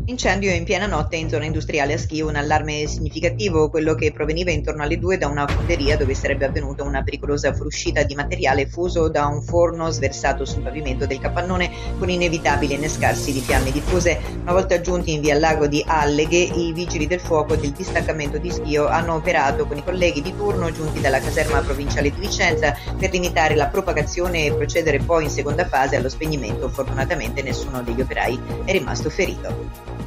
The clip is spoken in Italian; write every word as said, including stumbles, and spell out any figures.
Incendio in piena notte in zona industriale a Schio, un allarme significativo, quello che proveniva intorno alle due da una fonderia dove sarebbe avvenuta una pericolosa fuoriuscita di materiale fuso da un forno sversato sul pavimento del capannone con inevitabile innescarsi di fiamme diffuse. Una volta giunti in via Lago di Alleghe, i vigili del fuoco del distaccamento di Schio hanno operato con i colleghi di turno giunti dalla caserma provinciale di Vicenza per limitare la propagazione e procedere poi in seconda fase allo spegnimento. Fortunatamente nessuno degli operai è rimasto ferito.